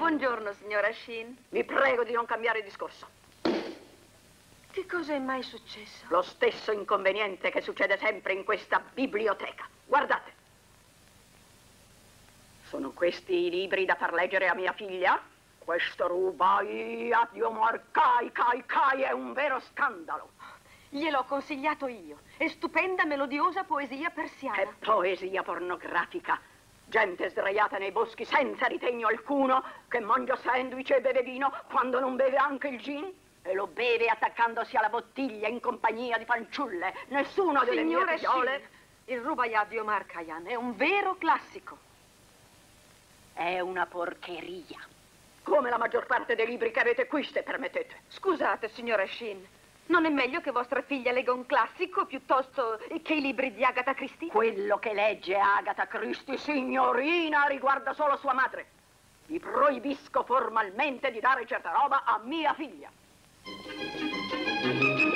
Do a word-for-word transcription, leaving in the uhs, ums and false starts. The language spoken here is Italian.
Buongiorno, signora Sheen. Vi prego di non cambiare discorso. Che cosa è mai successo? Lo stesso inconveniente che succede sempre in questa biblioteca. Guardate. Sono questi i libri da far leggere a mia figlia? Questo rubaia, Dio marcai, cai, cai, è un vero scandalo. Gliel'ho consigliato io. È stupenda, melodiosa poesia persiana. È poesia pornografica. Gente sdraiata nei boschi senza ritegno alcuno, che mangia sandwich e beve vino quando non beve anche il gin. E lo beve attaccandosi alla bottiglia in compagnia di fanciulle. Nessuno delle Signora mie figliole... Sheen, il Rubaiyat di Omar Khayyam è un vero classico. È una porcheria. Come la maggior parte dei libri che avete qui, se permettete. Scusate, signora Sheen, non è meglio che vostra figlia legga un classico piuttosto che i libri di Agatha Christie? Quello che legge Agatha Christie, signorina, riguarda solo sua madre. Vi proibisco formalmente di dare certa roba a mia figlia.